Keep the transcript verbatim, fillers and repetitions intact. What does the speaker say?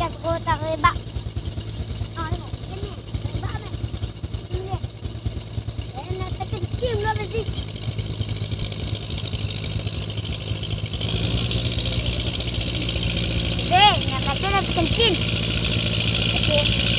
kat kotak rebak. Ah, tengok. Sini. Rebak kan? Sini. Eh, nak terkencing pula mesti. Eh, nak kata nak terkencing. Okey.